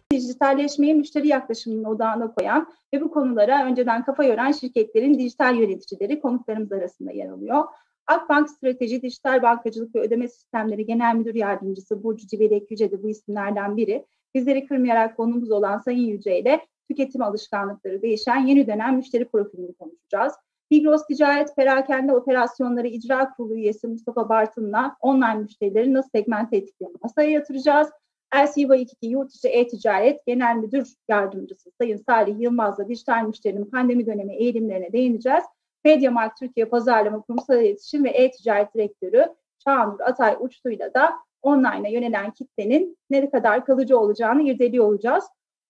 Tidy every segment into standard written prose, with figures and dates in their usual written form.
dijitalleşmeyi müşteri yaklaşımının odağına koyan ve bu konulara önceden kafa yoran şirketlerin dijital yöneticileri konuklarımız arasında yer alıyor. Akbank Strateji, Dijital Bankacılık ve Ödeme Sistemleri Genel Müdür Yardımcısı Burcu Civelek Yüce de bu isimlerden biri. Bizleri kırmayarak konuğumuz olan Sayın Yüce ile tüketim alışkanlıkları değişen yeni dönem müşteri profilini konuşacağız. Migros Ticaret Perakende Operasyonları İcra Kurulu üyesi Mustafa Bartın'la online müşterileri nasıl segmente ettiklerini masaya yatıracağız. LC Bay 22 Yurt İçi E-Ticaret Genel Müdür Yardımcısı Sayın Salih Yılmaz'la dijital müşterinin pandemi dönemi eğilimlerine değineceğiz. Mediamarkt Türkiye Pazarlama Kurumsal İletişim ve E-Ticaret Direktörü Çağnur Atay Uçtu'yla da online'a yönelen kitlenin ne kadar kalıcı olacağını irdeliyor olacağız.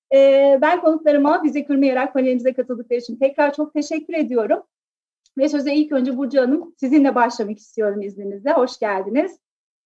Ben konuklarıma bizi kırmayarak panelimize katıldıkları için tekrar çok teşekkür ediyorum. Ve söze ilk önce Burcu Hanım sizinle başlamak istiyorum izninizle. Hoş geldiniz.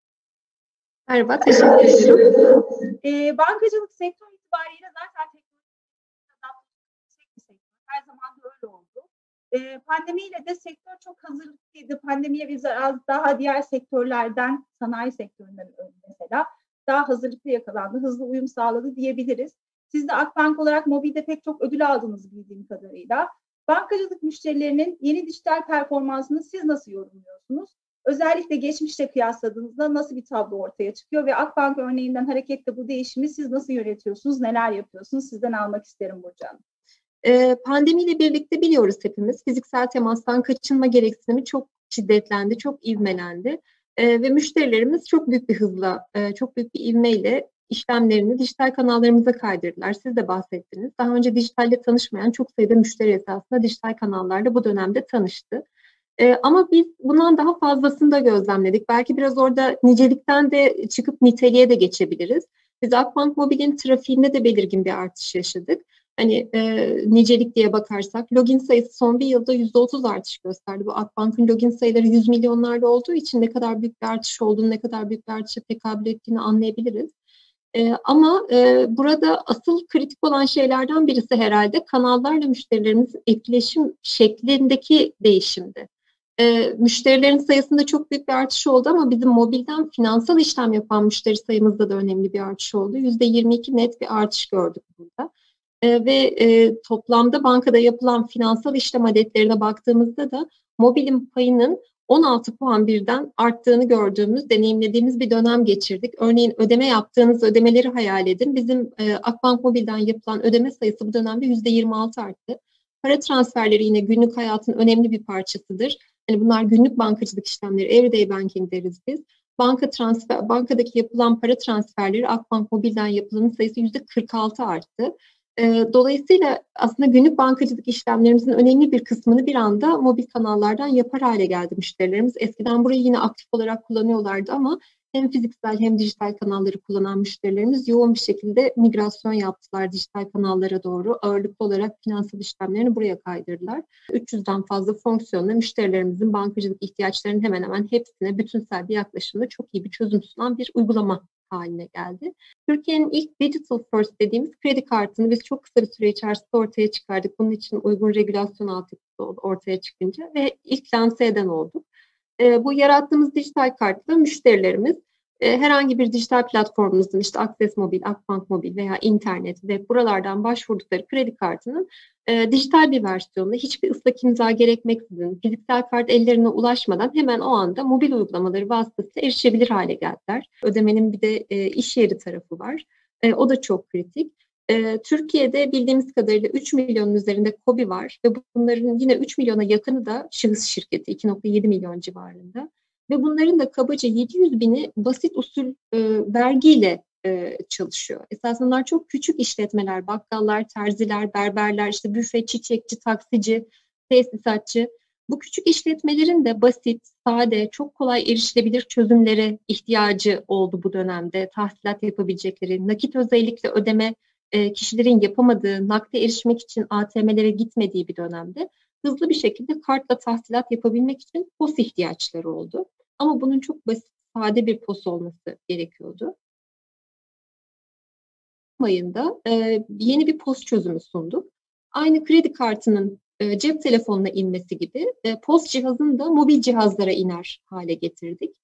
Merhaba, teşekkür ederim. Bankacılık sektörü itibariyle zaten teknolojik bir sektör. Her zaman da öyle oldu. Pandemiyle de sektör çok hazırlıklıydı. Pandemiye biz daha diğer sektörlerden, sanayi sektöründen mesela daha hazırlıklı yakalandı, hızlı uyum sağladı diyebiliriz. Siz de Akbank olarak mobilde pek çok ödül aldınız bildiğim kadarıyla. Bankacılık müşterilerinin yeni dijital performansını siz nasıl yorumluyorsunuz? Özellikle geçmişle kıyasladığınızda nasıl bir tablo ortaya çıkıyor ve Akbank örneğinden hareketle bu değişimi siz nasıl yönetiyorsunuz, neler yapıyorsunuz? Sizden almak isterim Burcu Hanım. Pandemiyle birlikte biliyoruz hepimiz fiziksel temastan kaçınma gereksinimi çok şiddetlendi, çok ivmelendi ve müşterilerimiz çok büyük bir hızla, çok büyük bir ivmeyle işlemlerini dijital kanallarımıza kaydırdılar. Siz de bahsettiniz. Daha önce dijitalle tanışmayan çok sayıda müşteri esasında dijital kanallarla bu dönemde tanıştı. Ama biz bundan daha fazlasını da gözlemledik. Belki biraz orada nicelikten de çıkıp niteliğe de geçebiliriz. Biz Akbank Mobil'in trafiğinde de belirgin bir artış yaşadık. Hani nicelik diye bakarsak login sayısı son bir yılda %30 artış gösterdi. Bu Akbank'ın login sayıları 100 milyonlarda olduğu için ne kadar büyük bir artış olduğunu, ne kadar büyük bir artışa tekabül ettiğini anlayabiliriz. Ama burada asıl kritik olan şeylerden birisi herhalde kanallarla müşterilerimizin etkileşim şeklindeki değişimdi. Müşterilerin sayısında çok büyük bir artış oldu ama bizim mobilden finansal işlem yapan müşteri sayımızda da önemli bir artış oldu. %22 net bir artış gördük burada. Ve toplamda bankada yapılan finansal işlem adetlerine baktığımızda da mobilin payının 16 puan birden arttığını gördüğümüz, deneyimlediğimiz bir dönem geçirdik. Örneğin ödeme yaptığınız ödemeleri hayal edin. Bizim Akbank Mobil'den yapılan ödeme sayısı bu dönemde %26 arttı. Para transferleri yine günlük hayatın önemli bir parçasıdır. Yani bunlar günlük bankacılık işlemleri, everyday banking deriz biz. Bankadaki yapılan para transferleri Akbank Mobil'den yapılanın sayısı %46 arttı. Dolayısıyla aslında günlük bankacılık işlemlerimizin önemli bir kısmını bir anda mobil kanallardan yapar hale geldi müşterilerimiz. Eskiden burayı yine aktif olarak kullanıyorlardı ama hem fiziksel hem dijital kanalları kullanan müşterilerimiz yoğun bir şekilde migrasyon yaptılar dijital kanallara doğru. Ağırlıklı olarak finansal işlemlerini buraya kaydırdılar. 300'den fazla fonksiyonla müşterilerimizin bankacılık ihtiyaçlarının hemen hemen hepsine bütünsel bir yaklaşımda çok iyi bir çözüm sunan bir uygulama haline geldi. Türkiye'nin ilk digital first dediğimiz kredi kartını biz çok kısa bir süre içerisinde ortaya çıkardık. Bunun için uygun regülasyon altyapısı ortaya çıkınca ve ilk lanse eden olduk. Bu yarattığımız dijital kartla müşterilerimiz herhangi bir dijital platformumuzun işte Akses Mobil, Akbank Mobil veya internet, web buralardan başvurdukları kredi kartının dijital bir versiyonunda hiçbir ıslak imza gerekmeksizin fiziksel kart ellerine ulaşmadan hemen o anda mobil uygulamaları vasıtasıyla erişebilir hale geldiler. Ödemenin bir de iş yeri tarafı var. O da çok kritik. Türkiye'de bildiğimiz kadarıyla 3 milyonun üzerinde KOBİ var ve bunların yine 3 milyona yakını da şahıs şirketi 2,7 milyon civarında. Ve bunların da kabaca 700 bini basit usul vergiyle çalışıyor. Esasında bunlar çok küçük işletmeler, bakkallar, terziler, berberler, işte büfe, çiçekçi, taksici, tesisatçı. Bu küçük işletmelerin de basit, sade, çok kolay erişilebilir çözümlere ihtiyacı oldu bu dönemde. Tahsilat yapabilecekleri, nakit özellikle ödeme kişilerin yapamadığı, nakde erişmek için ATM'lere gitmediği bir dönemde hızlı bir şekilde kartla tahsilat yapabilmek için POS ihtiyaçları oldu. Ama bunun çok basit, sade bir POS olması gerekiyordu. Ayında yeni bir POS çözümü sunduk. Aynı kredi kartının cep telefonuna inmesi gibi POS cihazını da mobil cihazlara iner hale getirdik.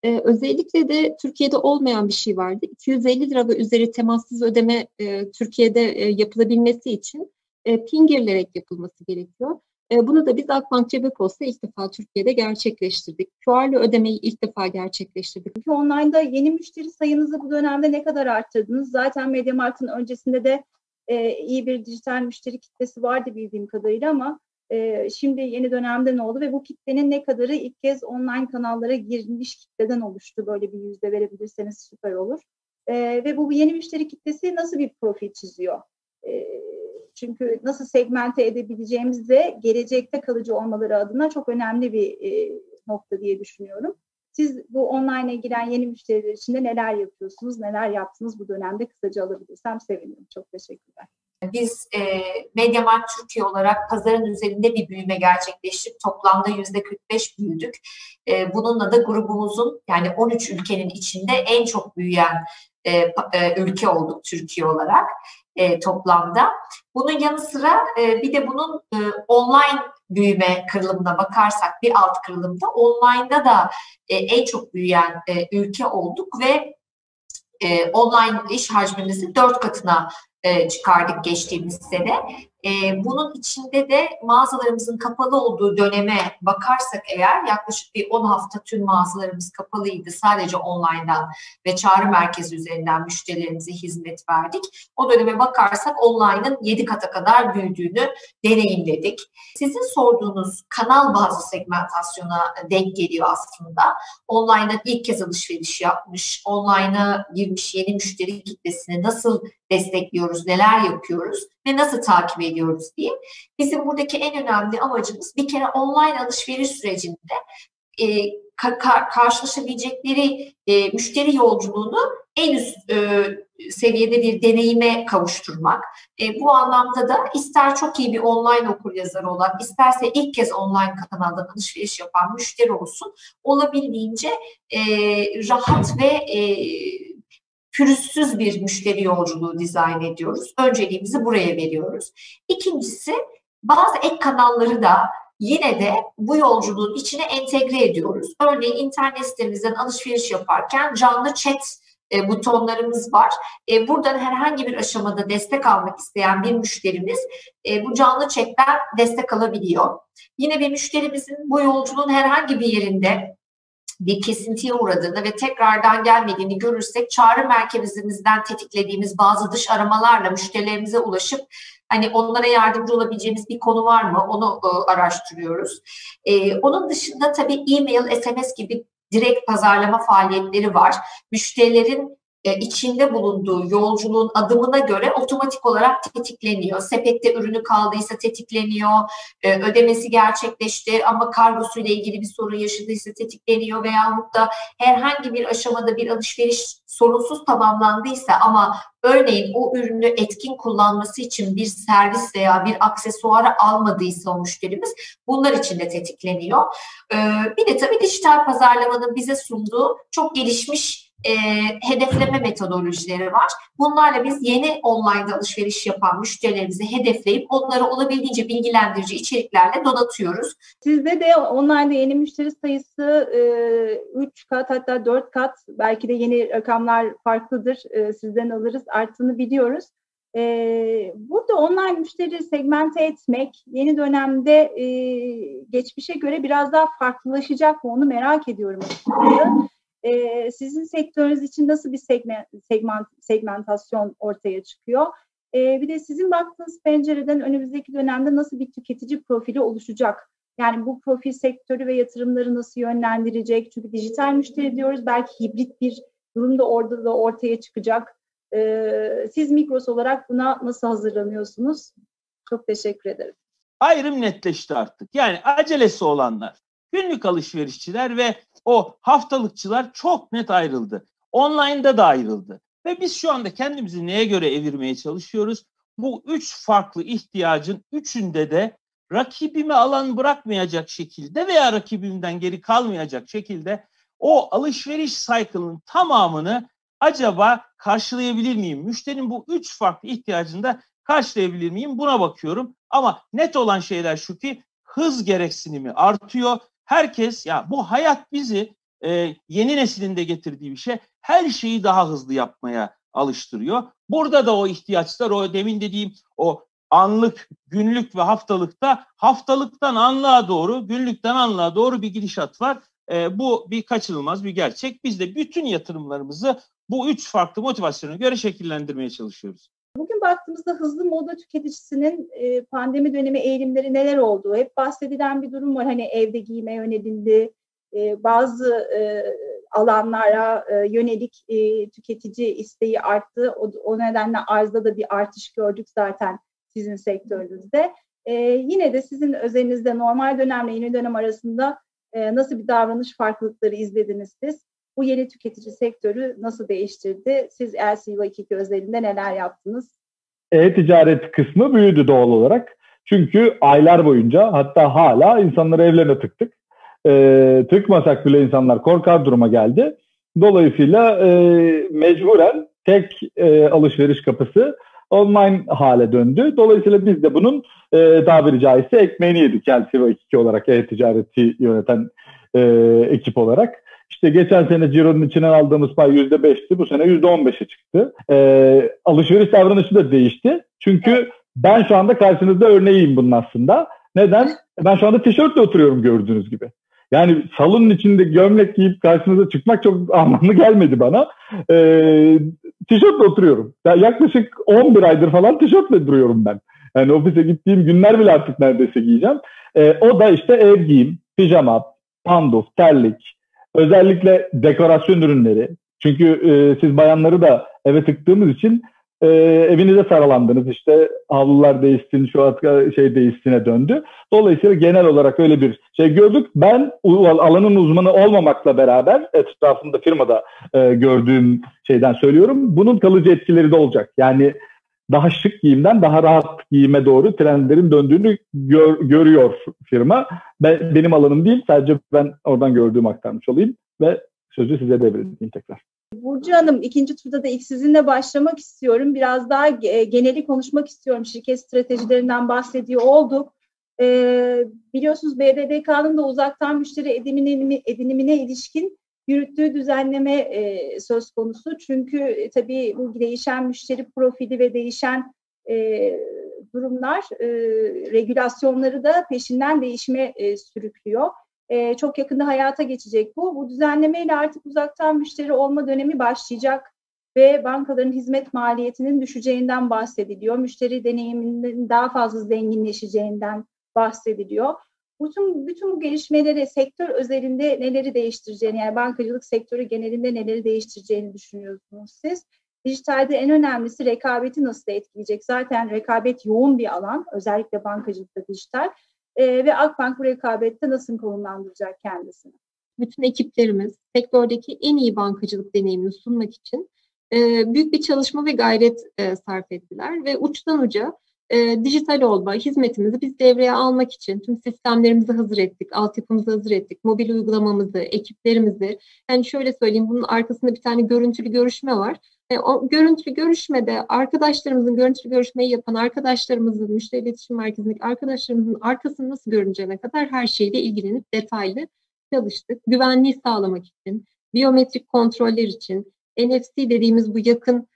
Özellikle de Türkiye'de olmayan bir şey vardı. 250 lira ve üzeri temassız ödeme Türkiye'de yapılabilmesi için PIN girilerek yapılması gerekiyor. Bunu da biz Akbank Cebe-Posta ilk defa Türkiye'de gerçekleştirdik. QR'lı ödemeyi ilk defa gerçekleştirdik. Peki online'da yeni müşteri sayınızı bu dönemde ne kadar arttırdınız? Zaten MediaMarkt'ın öncesinde de iyi bir dijital müşteri kitlesi vardı bildiğim kadarıyla ama şimdi yeni dönemde ne oldu ve bu kitlenin ne kadarı ilk kez online kanallara girmiş kitleden oluştu? Böyle bir yüzde verebilirseniz süper olur. Ve bu yeni müşteri kitlesi nasıl bir profil çiziyor? Çünkü nasıl segmente edebileceğimiz de gelecekte kalıcı olmaları adına çok önemli bir nokta diye düşünüyorum. Siz bu online'a giren yeni müşteriler için de neler yapıyorsunuz, neler yaptınız bu dönemde kısaca alabilirsem sevinirim. Çok teşekkürler. Biz MediaMarkt Türkiye olarak pazarın üzerinde bir büyüme gerçekleştirip toplamda %45 büyüdük. Bununla da grubumuzun yani 13 ülkenin içinde en çok büyüyen ülke olduk Türkiye olarak toplamda. Bunun yanı sıra bir de bunun online büyüme kırılımına bakarsak bir alt kırılımda online'da da en çok büyüyen ülke olduk ve online iş hacmimizi 4 katına çıkardık geçtiğimiz sene. Bunun içinde de mağazalarımızın kapalı olduğu döneme bakarsak eğer yaklaşık bir 10 hafta tüm mağazalarımız kapalıydı. Sadece online'dan ve çağrı merkezi üzerinden müşterilerimize hizmet verdik. O döneme bakarsak online'ın 7 kata kadar büyüdüğünü deneyimledik. Sizin sorduğunuz kanal bazlı segmentasyona denk geliyor aslında. Online'dan ilk kez alışveriş yapmış, online'a girmiş yeni müşteri kitlesini nasıl destekliyoruz, neler yapıyoruz ve nasıl takip ediyoruz diye. Bizim buradaki en önemli amacımız bir kere online alışveriş sürecinde karşılaşabilecekleri müşteri yolculuğunu en üst seviyede bir deneyime kavuşturmak. Bu anlamda da ister çok iyi bir online okuryazarı olan, isterse ilk kez online kanaldan alışveriş yapan müşteri olsun, olabildiğince rahat ve pürüzsüz bir müşteri yolculuğu dizayn ediyoruz. Önceliğimizi buraya veriyoruz. İkincisi, bazı ek kanalları da yine de bu yolculuğun içine entegre ediyoruz. Örneğin internet sitemizden alışveriş yaparken canlı chat butonlarımız var. Buradan herhangi bir aşamada destek almak isteyen bir müşterimiz bu canlı chatten destek alabiliyor. Yine bir müşterimizin bu yolculuğun herhangi bir yerinde bir kesintiye uğradığını ve tekrardan gelmediğini görürsek çağrı merkezimizden tetiklediğimiz bazı dış aramalarla müşterilerimize ulaşıp hani onlara yardımcı olabileceğimiz bir konu var mı onu araştırıyoruz. Onun dışında tabii e-mail, SMS gibi direkt pazarlama faaliyetleri var. Müşterilerin içinde bulunduğu yolculuğun adımına göre otomatik olarak tetikleniyor. Sepette ürünü kaldıysa tetikleniyor, ödemesi gerçekleşti ama kargosuyla ilgili bir sorun yaşadıysa tetikleniyor veyahut da herhangi bir aşamada bir alışveriş sorunsuz tamamlandıysa ama örneğin o ürünü etkin kullanması için bir servis veya bir aksesuarı almadıysa o müşterimiz bunlar için de tetikleniyor. Bir de tabii dijital pazarlamanın bize sunduğu çok gelişmiş hedefleme metodolojileri var. Bunlarla biz yeni online alışveriş yapan müşterilerimizi hedefleyip onları olabildiğince bilgilendirici içeriklerle donatıyoruz. Sizde de online'da yeni müşteri sayısı 3 kat hatta 4 kat belki de yeni rakamlar farklıdır. Sizden alırız arttığını biliyoruz. Burada online müşteri segmente etmek yeni dönemde geçmişe göre biraz daha farklılaşacak mı onu merak ediyorum açıkçası. Sizin sektörünüz için nasıl bir segmentasyon ortaya çıkıyor? Bir de sizin baktığınız pencereden önümüzdeki dönemde nasıl bir tüketici profili oluşacak? Yani bu profil sektörü ve yatırımları nasıl yönlendirecek? Çünkü dijital müşteri diyoruz, belki hibrit bir durum da orada da ortaya çıkacak. Siz Migros olarak buna nasıl hazırlanıyorsunuz? Çok teşekkür ederim. Ayrım netleşti artık. Yani acelesi olanlar, günlük alışverişçiler ve o haftalıkçılar çok net ayrıldı. Online'da da ayrıldı. Ve biz şu anda kendimizi neye göre evirmeye çalışıyoruz? Bu 3 farklı ihtiyacın üçünde de rakibime alan bırakmayacak şekilde veya rakibimden geri kalmayacak şekilde o alışveriş cycle'ın tamamını acaba karşılayabilir miyim? Müşterinin bu 3 farklı ihtiyacını da karşılayabilir miyim? Buna bakıyorum. Ama net olan şeyler şu ki hız gereksinimi artıyor. Herkes ya bu hayat bizi yeni neslin de getirdiği bir şey. Her şeyi daha hızlı yapmaya alıştırıyor. Burada da o ihtiyaçlar, o demin dediğim o anlık, günlük ve haftalıktan anlığa doğru, günlükten anlığa doğru bir gidişat var. Bu bir kaçınılmaz bir gerçek. Biz de bütün yatırımlarımızı bu 3 farklı motivasyona göre şekillendirmeye çalışıyoruz. Bugün baktığımızda hızlı moda tüketicisinin pandemi dönemi eğilimleri neler oldu? Hep bahsedilen bir durum var. Hani evde giyime yönelildi. Bazı alanlara yönelik tüketici isteği arttı. O nedenle arzda da bir artış gördük zaten sizin sektörünüzde. Yine de sizin özelinizde normal dönemle yeni dönem arasında nasıl bir davranış farklılıkları izlediniz siz? Bu yeni tüketici sektörü nasıl değiştirdi? Siz LC22 özelinde neler yaptınız? E-ticaret kısmı büyüdü doğal olarak. Çünkü aylar boyunca, hatta hala insanları evlerine tıktık. Tıkmasak bile insanlar korkar duruma geldi. Dolayısıyla mecburen tek alışveriş kapısı online hale döndü. Dolayısıyla biz de bunun tabiri caizse ekmeğini yedik LC22 olarak, e-ticareti yöneten ekip olarak. İşte geçen sene Ciro'nun içinden aldığımız pay %5'ti. Bu sene %15'e çıktı. Alışveriş davranışı da değişti. Çünkü ben şu anda karşınızda örneğiyim bunun aslında. Neden? Ben şu anda tişörtle oturuyorum gördüğünüz gibi. Yani salonun içinde gömlek giyip karşınıza çıkmak çok anlamlı gelmedi bana. Tişörtle oturuyorum. Yaklaşık 11 aydır falan tişörtle duruyorum ben. Yani ofise gittiğim günler bile artık neredeyse giyeceğim. O da işte ev giyim, pijama, panduf, terlik, özellikle dekorasyon ürünleri. Çünkü siz bayanları da eve tıktığımız için evinize saralandınız. İşte havlular değişsin, şu an şey değişsine döndü. Dolayısıyla genel olarak öyle bir şey gördük. Ben alanın uzmanı olmamakla beraber etrafımda, firmada gördüğüm şeyden söylüyorum. Bunun kalıcı etkileri de olacak. Yani daha şık giyimden daha rahat giyime doğru trendlerin döndüğünü görüyor firma. Benim alanım değil, sadece ben oradan gördüğüm aktarmış olayım ve sözü size devredeyim tekrar. Burcu Hanım, ikinci turda da ilk sizinle başlamak istiyorum. Biraz daha geneli konuşmak istiyorum. Şirket stratejilerinden bahsediyor olduk. Biliyorsunuz BDDK'nın da uzaktan müşteri edinimine ilişkin yürüttüğü düzenleme söz konusu. Çünkü tabii bu değişen müşteri profili ve değişen durumlar regülasyonları da peşinden değişime sürüklüyor. Çok yakında hayata geçecek bu. Bu düzenlemeyle artık uzaktan müşteri olma dönemi başlayacak ve bankaların hizmet maliyetinin düşeceğinden bahsediliyor. Müşteri deneyiminin daha fazla zenginleşeceğinden bahsediliyor. Bütün bu gelişmeleri sektör özelinde neleri değiştireceğini, yani bankacılık sektörü genelinde neleri değiştireceğini düşünüyorsunuz siz? Dijitalde en önemlisi rekabeti nasıl etkileyecek? Zaten rekabet yoğun bir alan, özellikle bankacılıkta dijital. Ve Akbank bu rekabette nasıl konumlandıracak kendisini? Bütün ekiplerimiz sektördeki en iyi bankacılık deneyimini sunmak için büyük bir çalışma ve gayret sarf ettiler ve uçtan uca dijital olma hizmetimizi biz devreye almak için tüm sistemlerimizi hazır ettik, altyapımızı hazır ettik, mobil uygulamamızı, ekiplerimizi. Yani şöyle söyleyeyim, bunun arkasında bir tane görüntülü görüşme var. O görüntülü görüşmede arkadaşlarımızın, görüntülü görüşmeyi yapan arkadaşlarımızın, müşteri iletişim merkezindeki arkadaşlarımızın arkasını nasıl görüneceğine kadar her şeyle ilgilenip detaylı çalıştık. Güvenliği sağlamak için, biyometrik kontroller için, NFC dediğimiz bu yakın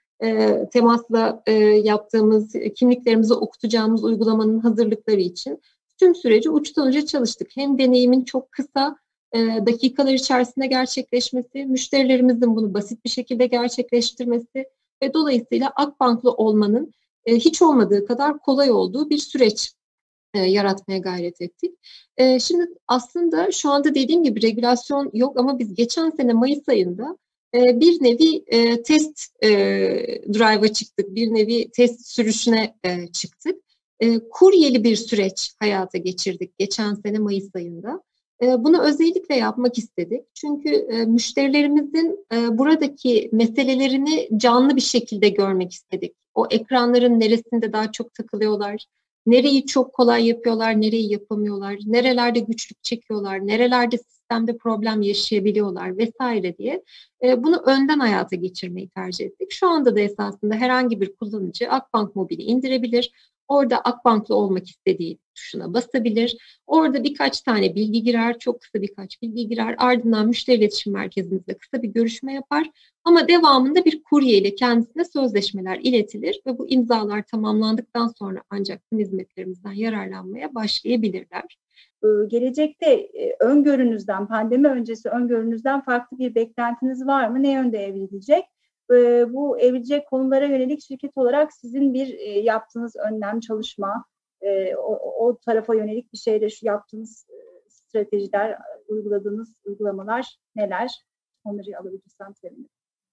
temasla yaptığımız, kimliklerimizi okutacağımız uygulamanın hazırlıkları için tüm süreci uçtan uca çalıştık. Hem deneyimin çok kısa dakikalar içerisinde gerçekleşmesi, müşterilerimizin bunu basit bir şekilde gerçekleştirmesi ve dolayısıyla Akbank'lı olmanın hiç olmadığı kadar kolay olduğu bir süreç yaratmaya gayret ettik. Şimdi aslında şu anda dediğim gibi regülasyon yok ama biz geçen sene Mayıs ayında bir nevi test drive'a çıktık, bir nevi test sürüşüne çıktık. Kuryeli bir süreç hayata geçirdik geçen sene Mayıs ayında. Bunu özellikle yapmak istedik. Çünkü müşterilerimizin buradaki meselelerini canlı bir şekilde görmek istedik. O ekranların neresinde daha çok takılıyorlar, nereyi çok kolay yapıyorlar, nereyi yapamıyorlar, nerelerde güçlük çekiyorlar, nerelerde sistemde problem yaşayabiliyorlar vesaire diye bunu önden hayata geçirmeyi tercih ettik. Şu anda da esasında herhangi bir kullanıcı Akbank Mobil'i indirebilir. Orada Akbank'la olmak istediği tuşuna basabilir. Orada birkaç tane bilgi girer, çok kısa birkaç bilgi girer. Ardından müşteri iletişim merkezimizle kısa bir görüşme yapar. Ama devamında bir kurye ile kendisine sözleşmeler iletilir ve bu imzalar tamamlandıktan sonra ancak hizmetlerimizden yararlanmaya başlayabilirler. Gelecekte öngörünüzden, pandemi öncesi öngörünüzden farklı bir beklentiniz var mı? Ne yönde evrilecek? Bu evrilecek konulara yönelik şirket olarak sizin bir yaptığınız önlem, çalışma, o tarafa yönelik bir şeyde yaptığınız stratejiler, uyguladığınız uygulamalar neler? Onları alabilirsem sevinirim.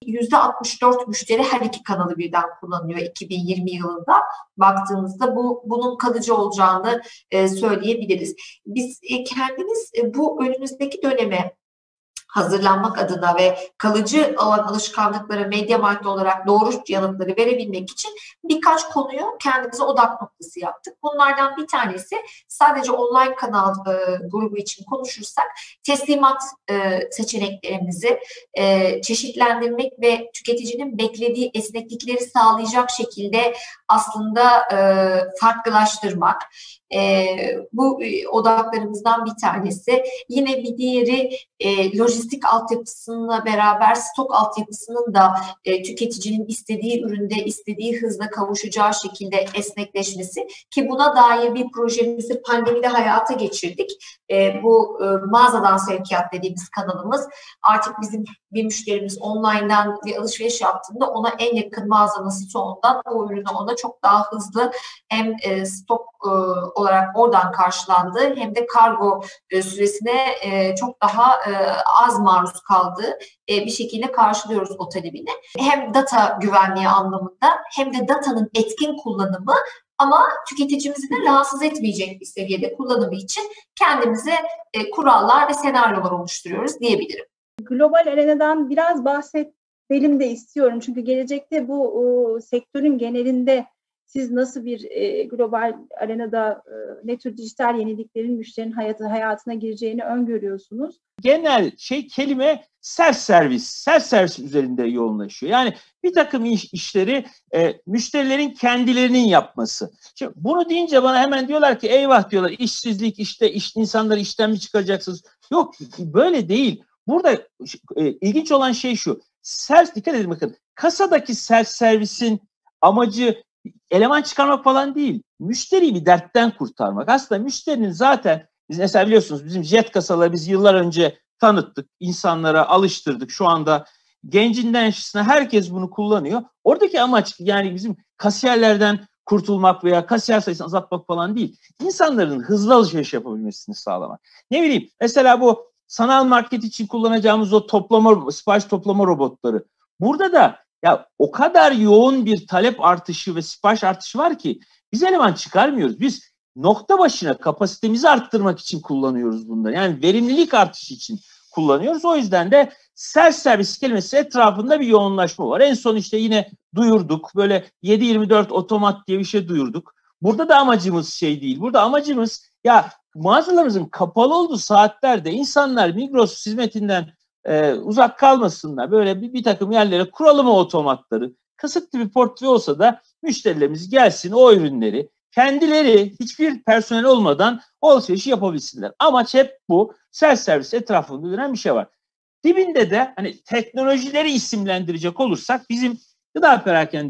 %64 müşteri her iki kanalı birden kullanıyor 2020 yılında. Baktığımızda bunun kalıcı olacağını söyleyebiliriz. Biz kendimiz bu önümüzdeki döneme hazırlanmak adına ve kalıcı olan alışkanlıklara medya marka olarak doğru yanıtları verebilmek için birkaç konuyu kendimize odak noktası yaptık. Bunlardan bir tanesi sadece online kanal grubu için konuşursak teslimat seçeneklerimizi çeşitlendirmek ve tüketicinin beklediği esneklikleri sağlayacak şekilde aslında farklılaştırmak. Bu odaklarımızdan bir tanesi. Yine bir diğeri lojistik altyapısıyla beraber stok altyapısının da tüketicinin istediği üründe istediği hızla kavuşacağı şekilde esnekleşmesi ki buna dair bir projemizi pandemide hayata geçirdik. Bu mağazadan sevkiyat dediğimiz kanalımız artık bizim bir müşterimiz online'dan bir alışveriş yaptığında ona en yakın mağazanın stoğundan o ürünü ona çok daha hızlı hem stok olarak oradan karşılandığı hem de kargo süresine çok daha az maruz kaldığı bir şekilde karşılıyoruz o talebini. Hem data güvenliği anlamında hem de datanın etkin kullanımı ama tüketicimizi de rahatsız etmeyecek bir seviyede kullanımı için kendimize kurallar ve senaryolar oluşturuyoruz diyebilirim. Global arenadan biraz bahsedelim de istiyorum. Çünkü gelecekte bu sektörün genelinde siz nasıl bir global arenada ne tür dijital yeniliklerin müşterinin hayatına gireceğini öngörüyorsunuz? Genel kelime self-servis üzerinde yoğunlaşıyor. Yani bir takım işleri müşterilerin kendilerinin yapması. Şimdi bunu deyince bana hemen diyorlar ki eyvah diyorlar işsizlik işte insanları işten mi çıkaracaksınız? Yok böyle değil. Burada ilginç olan şey şu. Dikkat edin bakın. Kasadaki self-servisin amacı eleman çıkarmak falan değil. Müşteriyi bir dertten kurtarmak. Aslında müşterinin zaten biz mesela biliyorsunuz bizim jet kasaları biz yıllar önce tanıttık. İnsanlara alıştırdık. Şu anda gencinden yaşlısına herkes bunu kullanıyor. Oradaki amaç yani bizim kasiyerlerden kurtulmak veya kasiyer sayısını azaltmak falan değil. İnsanların hızlı alışveriş yapabilmesini sağlamak. Ne bileyim mesela bu sanal market için kullanacağımız o sipariş toplama robotları. Burada da ya o kadar yoğun bir talep artışı ve sipariş artışı var ki biz eleman çıkarmıyoruz. Biz nokta başına kapasitemizi arttırmak için kullanıyoruz bunları. Yani verimlilik artışı için kullanıyoruz. O yüzden de self-servis kelimesi etrafında bir yoğunlaşma var. En son işte yine duyurduk. Böyle 7/24 otomat diye bir şey duyurduk. Burada da amacımız şey değil. Burada amacımız ya mağazalarımızın kapalı olduğu saatlerde insanlar Migros hizmetinden uzak kalmasınlar. Böyle bir takım yerlere kuralım o otomatları. Kısıtlı bir portföy olsa da müşterilerimiz gelsin o ürünleri kendileri hiçbir personel olmadan o alışverişi yapabilsinler. Amaç hep bu. Self-servis etrafında dönen bir şey var. Dibinde de hani teknolojileri isimlendirecek olursak bizim gıda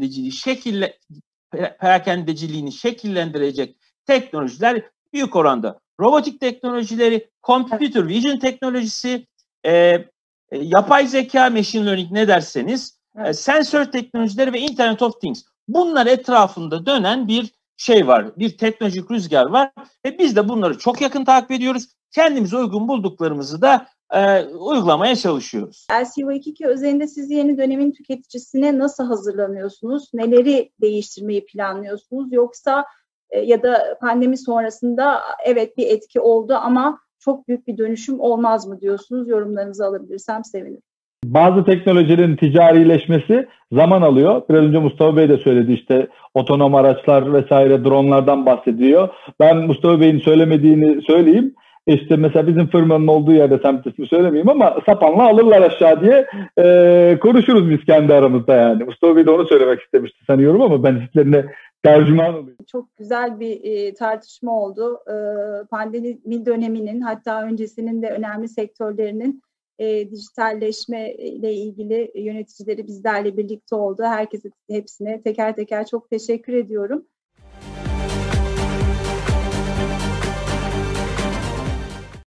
perakendeciliğini şekillendirecek teknolojiler büyük oranda robotik teknolojileri, computer vision teknolojisi, yapay zeka, machine learning ne derseniz, sensör teknolojileri ve Internet of Things. Bunlar etrafında dönen bir şey var, bir teknolojik rüzgar var ve biz de bunları çok yakın takip ediyoruz. Kendimize uygun bulduklarımızı da uygulamaya çalışıyoruz. LCO22 özelinde siz yeni dönemin tüketicisine nasıl hazırlanıyorsunuz? Neleri değiştirmeyi planlıyorsunuz? Yoksa ya da pandemi sonrasında evet bir etki oldu ama çok büyük bir dönüşüm olmaz mı diyorsunuz? Yorumlarınızı alabilirsem sevinirim. Bazı teknolojilerin ticarileşmesi zaman alıyor. Biraz önce Mustafa Bey de söyledi işte otonom araçlar vesaire dronlardan bahsediyor. Ben Mustafa Bey'in söylemediğini söyleyeyim. İşte mesela bizim firmanın olduğu yerde semt ismi söylemeyeyim ama sapanla alırlar aşağı diye konuşuruz biz kendi aramızda yani. Mustafa Bey de onu söylemek istemişti sanıyorum ama ben hislerine tercüman olayım. Çok güzel bir tartışma oldu. Pandemi döneminin, hatta öncesinin de önemli sektörlerinin dijitalleşme ile ilgili yöneticileri bizlerle birlikte oldu. Herkese, hepsine teker teker çok teşekkür ediyorum.